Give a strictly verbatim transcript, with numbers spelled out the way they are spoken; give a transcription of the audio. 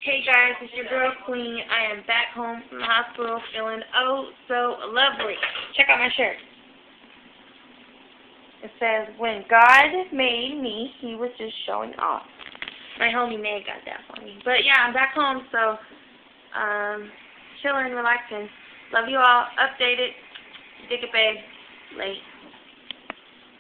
Hey guys, it's your girl Queen. I am back home from the hospital feeling oh so lovely. Check out my shirt. It says, when God made me, he was just showing off. My homie May got that for me. But yeah, I'm back home, so um, chilling, relaxing. Love you all. Updated. Dig it, babe. Late.